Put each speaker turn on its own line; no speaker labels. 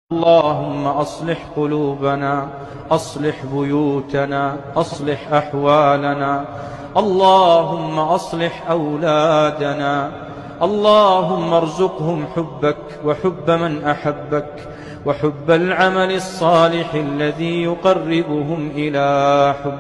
اللهم أصلح قلوبنا، أصلح بيوتنا، أصلح أحوالنا. اللهم أصلح أولادنا، اللهم ارزقهم حبك وحب من أحبك وحب العمل الصالح الذي يقربهم إلى حبك.